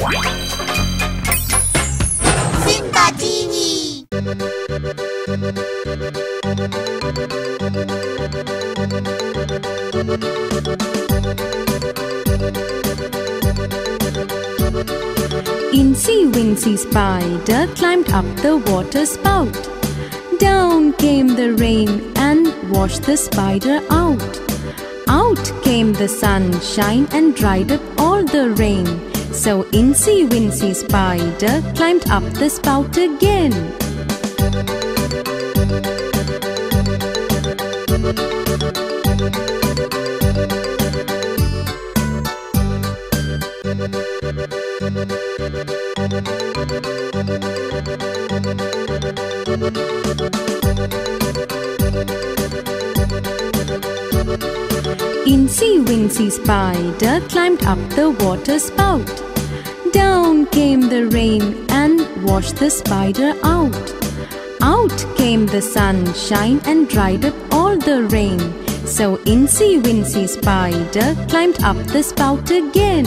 Simba TV. Incy Wincy Spider climbed up the water spout. Down came the rain and washed the spider out. Out came the sunshine and dried up all the rain. So Incy Wincy Spider climbed up the spout again. Incy Wincy Spider climbed up the water spout. Down came the rain and washed the spider out. Out came the sunshine and dried up all the rain. So Incy Wincy Spider climbed up the spout again.